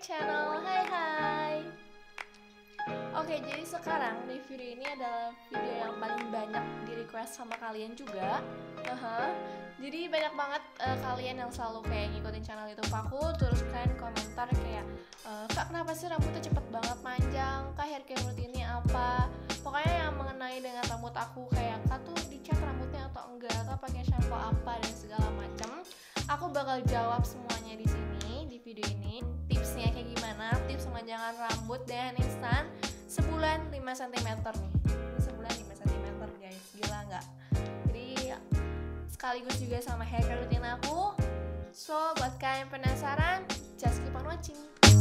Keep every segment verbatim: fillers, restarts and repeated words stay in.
channel. Hai hai. Oke, jadi sekarang di video ini adalah video yang paling banyak di request sama kalian juga. uh-huh. Jadi banyak banget uh, kalian yang selalu kayak ngikutin channel YouTube aku, terus kalian komentar kayak uh, Kak, kenapa sih rambutnya cepet banget panjang? Kak, hair care routine-nya apa? Pokoknya yang mengenai dengan rambut aku, kayak Kak tuh dicat rambutnya atau enggak, Kak pakai shampoo apa dan segala macam. Aku bakal jawab semuanya di sini di video ini. Tipsnya kayak gimana? Tips pemajangan rambut dengan instan sebulan lima sentimeter nih. Ini sebulan lima sentimeter guys, gila nggak? Jadi sekaligus juga sama hair care routine aku. So buat kalian penasaran, just keep on watching.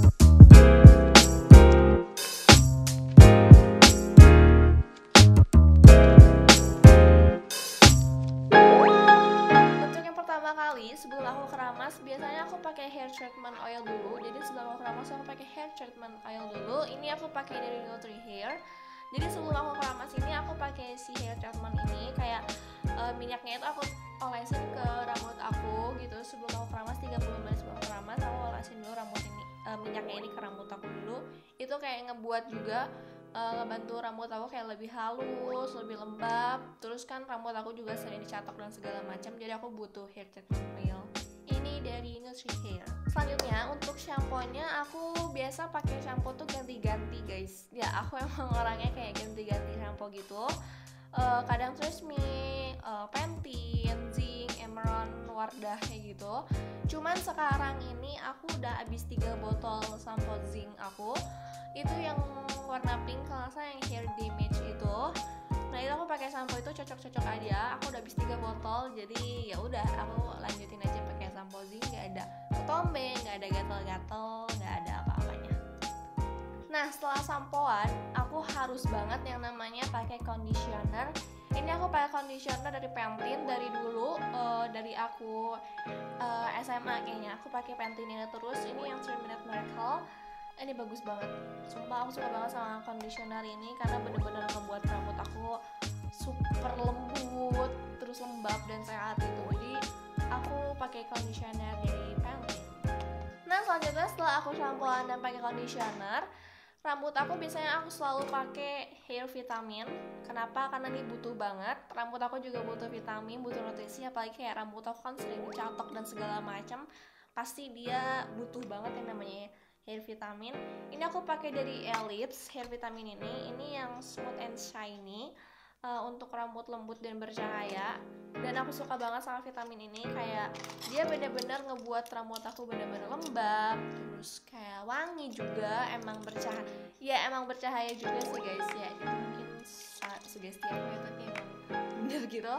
Kali sebelum aku keramas, biasanya aku pakai hair treatment oil dulu. Jadi sebelum aku keramas aku pakai hair treatment oil dulu. Ini aku pakai dari Nutri Hair. Jadi sebelum aku keramas ini aku pakai si hair treatment ini, kayak uh, minyaknya itu aku olesin ke rambut aku gitu. Sebelum aku keramas, tiga puluh menit sebelum keramas aku olesin dulu rambut ini, uh, minyaknya ini ke rambut aku dulu. Itu kayak ngebuat juga uh, ngebantu rambut aku kayak lebih halus, lebih lembab. Terus kan rambut aku juga sering dicatok dan segala macam, jadi aku butuh hair treatment oil. Ini dari Nutri Hair. Selanjutnya untuk shampoo-nya aku biasa pakai shampoo tuh ganti-ganti guys. Ya aku emang orangnya kayak ganti-ganti shampoo gitu. Uh, kadang Tresemme, uh, Pantene, Zinc, Emeron, Wardah kayak gitu. Cuman sekarang ini aku udah habis tiga botol shampoo Zinc aku. Itu yang warna pink, kalau saya yang hair damage itu. Nah itu aku pakai shampoo itu cocok-cocok aja. Aku udah habis tiga botol, jadi ya udah aku lanjutin aja pakai shampoo Zinc. Nggak ada ketombe, nggak ada gatel-gatel, nggak ada apa-apanya. Nah setelah sampoan, aku harus banget yang namanya pakai conditioner. Ini aku pakai conditioner dari Pantene dari dulu, uh, dari aku uh, S M A kayaknya. Aku pakai Pantene ini terus. Ini yang three minute Miracle. Ini bagus banget, sumpah aku suka banget sama conditioner ini karena bener-bener ngebuat rambut aku super lembut, terus lembab dan sehat gitu. Jadi aku pakai conditioner dari Pantene. Nah selanjutnya setelah aku shampooan dan pakai conditioner, rambut aku biasanya aku selalu pakai hair vitamin. Kenapa? Karena ini butuh banget. Rambut aku juga butuh vitamin, butuh nutrisi. Apalagi kayak rambut aku kan sering dicatok dan segala macam, pasti dia butuh banget yang namanya hair vitamin. Ini aku pakai dari Ellipse hair vitamin ini. Ini yang smooth and shiny, uh, untuk rambut lembut dan bercahaya. Dan aku suka banget sama vitamin ini, kayak dia bener-bener ngebuat rambut aku bener-bener lembab, terus kayak wangi juga, emang bercahaya. Ya emang bercahaya juga sih guys ya. Itu mungkin sugesti aku ya, tapi emang bener gitu.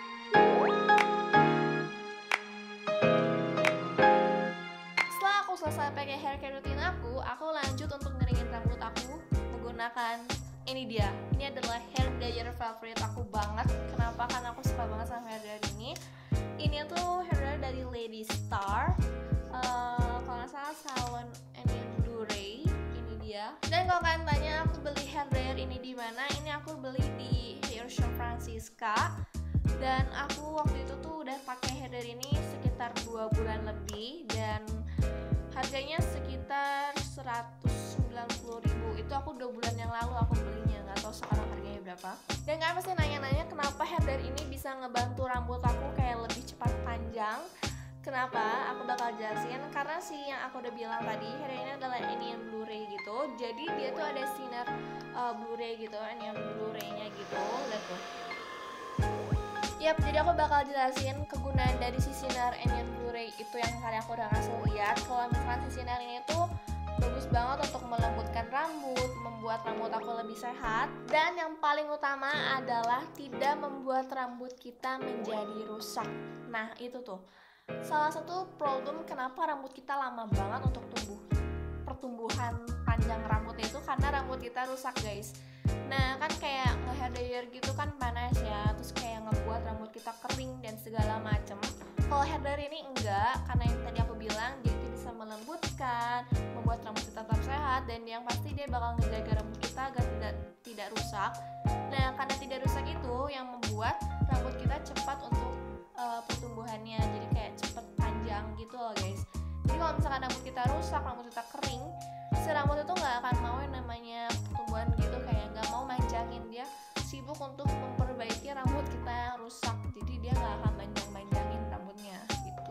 Selesai pakai hair care routine aku, aku lanjut untuk ngeringin rambut aku menggunakan ini dia. Ini adalah hair dryer favorit aku banget. Kenapa? Karena aku suka banget sama hair dryer ini. Ini tuh hair dryer dari Lady Star. Uh, kalau nggak salah Salon Anion Blu-ray. Ini dia. Dan kalau kalian tanya aku beli hair dryer ini di mana? Ini aku beli di Hair Shop Francisca. Dan aku waktu itu tuh udah pakai hair dryer ini sekitar dua bulan lebih, dan harganya sekitar seratus sembilan puluh ribu. Itu aku dua bulan yang lalu aku belinya, nggak tahu sekarang harganya berapa. Dan kalian pasti nanya-nanya kenapa hair dryer ini bisa ngebantu rambut aku kayak lebih cepat panjang. Kenapa? Aku bakal jelasin. Karena sih yang aku udah bilang tadi, hair dryer ini adalah Anion Blu-ray gitu. Jadi dia tuh ada sinar uh, Blu-ray gitu, Anion Blu-ray-nya gitu. Lihat tuh. Yap, jadi aku bakal jelasin kegunaan dari si sinar Anion Blu-ray itu yang tadi aku udah ngasih lihat. Kalau misalkan si sinar ini tuh bagus banget untuk melembutkan rambut, membuat rambut aku lebih sehat, dan yang paling utama adalah tidak membuat rambut kita menjadi rusak. Nah itu tuh salah satu problem kenapa rambut kita lama banget untuk tumbuh. Pertumbuhan panjang rambutnya itu karena rambut kita rusak guys. Nah kan kayak nge-hair dryer gitu kan panas ya, terus kayak ngebuat rambut kita kering dan segala macem. Kalau hair dryer ini enggak, karena yang tadi aku bilang dia itu bisa melembutkan, membuat rambut kita tetap sehat, dan yang pasti dia bakal ngejaga rambut kita agar tidak tidak rusak. Nah karena tidak rusak itu yang membuat rambut kita cepat untuk uh, pertumbuhannya, jadi kayak cepet panjang gitu loh guys. Jadi kalau misalkan rambut kita rusak, rambut kita kering, si rambut itu nggak akan mau yang namanya pertumbuhan gitu, kayak nggak mau manjangin, dia sibuk untuk memperbaiki rambut kita yang rusak, jadi dia nggak akan manjang-manjangin rambutnya gitu.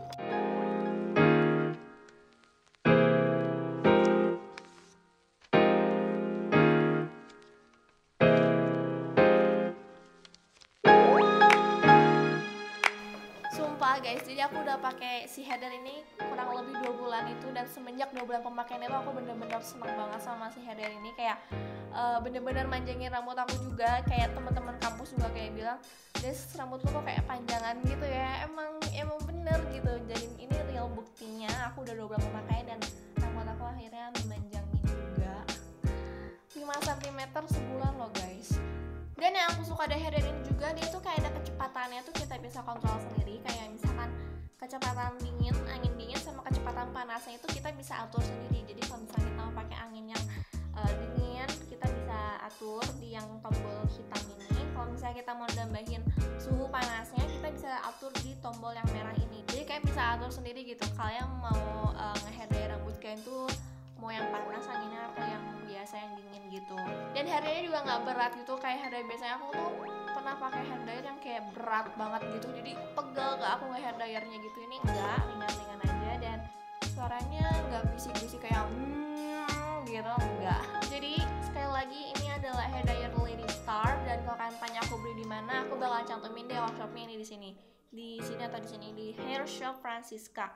Sumpah guys, jadi aku udah pakai si header ini kurang lebih dua bulan itu, dan semenjak dua bulan pemakaian itu aku bener-bener seneng banget sama si header ini, kayak uh, bener-bener manjangin rambut aku juga. Kayak teman-teman kampus juga kayak bilang, Des, rambut lu kok kayak panjangan gitu ya. Emang emang bener gitu, jadi ini real buktinya aku udah dua bulan pemakaian dan rambut aku akhirnya memanjangin juga lima sentimeter sebulan loh guys. Dan yang aku suka dari header ini juga, dia tuh kayak ada kecepatannya tuh kita bisa kontrol sendiri. Kayak misalkan kecepatan dingin, angin dingin sama kecepatan panasnya itu kita bisa atur sendiri. Jadi kalau misalnya kita mau pakai angin yang uh, dingin, kita bisa atur di yang tombol hitam ini. Kalau misalnya kita mau nambahin suhu panasnya, kita bisa atur di tombol yang merah ini. Jadi kayak bisa atur sendiri gitu. Kalian mau uh, nge-hair dye rambut kalian tuh mau yang panas anginnya atau yang biasa yang dingin gitu. Dan hair dye juga nggak berat gitu, kayak hair dye biasanya aku tuh pernah pakai hair dryer yang kayak berat banget gitu, jadi pegel gak aku nge hair dryernya gitu. Ini enggak, ringan-ringan aja, dan suaranya nggak bisik-bisik kayak hmm gitu, enggak. Jadi sekali lagi ini adalah hair dryer Lady Star, dan kalau kalian tanya aku beli di mana, aku bakal cantumin deh workshopnya ini di sini, di sini atau di sini, di Hair Shop Francisca.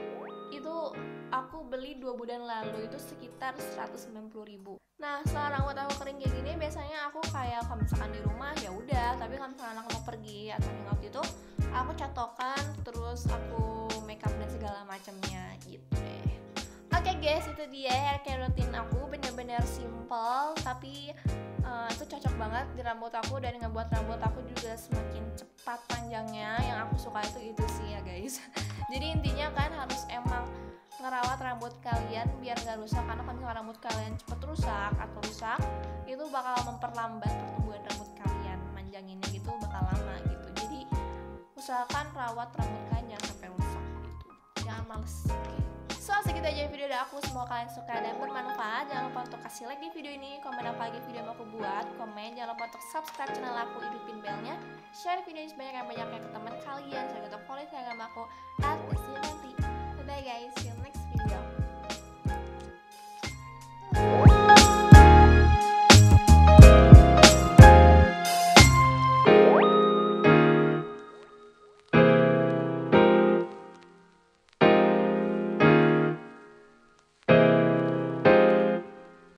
Itu aku beli dua bulan lalu, itu sekitar seratus sembilan puluh ribu. Nah, setelah rambut aku kering kayak gini, biasanya aku kayak kalau misalkan di rumah ya udah, tapi kalau misalkan aku mau pergi atau hangout itu, aku catokan terus aku makeup dan segala macamnya gitu deh. Oke okay guys, itu dia hair care routine aku, bener-bener simple tapi uh, itu cocok banget di rambut aku dan ngebuat rambut aku juga semakin cepat panjangnya. Yang aku suka itu itu sih ya guys. Jadi intinya kan harus emang ngerawat rambut kalian biar gak rusak, karena kalau misalkan rambut kalian cepet rusak atau rusak, itu bakal memperlambat pertumbuhan rambut kalian, manjanginnya gitu bakal lama gitu. Jadi usahakan rawat rambut kalian jangan sampai rusak gitu, jangan males. Okay. So segitu aja video dari aku, semoga kalian suka dan bermanfaat. Jangan lupa untuk kasih like di video ini, komen apa lagi video yang mau aku buat, komen. Jangan lupa untuk subscribe channel aku, hidupin belnya, share video ini sebanyak-banyaknya ke teman kalian. Saya kata follow Instagram aku at nanti. Bye guys, see you next video.